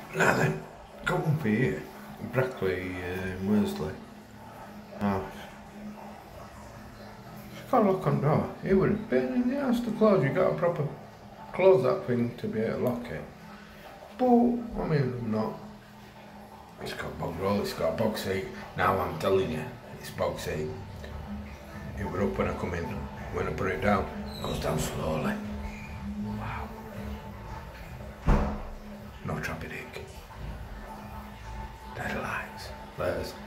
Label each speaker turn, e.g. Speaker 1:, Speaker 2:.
Speaker 1: Now then, got one for you. Brackley, Worsley. Oh, it's got a lock on door. It would have been in the ass to close. You got to proper close that thing to be able to lock it. But, I mean, I'm not. It's got a bog roll, it's got a bog seat. Now I'm telling you, it's bog seat. It were up when I come in. When I put it down, it goes down slowly. Wow. No trappy dick. Dead lights. Letters.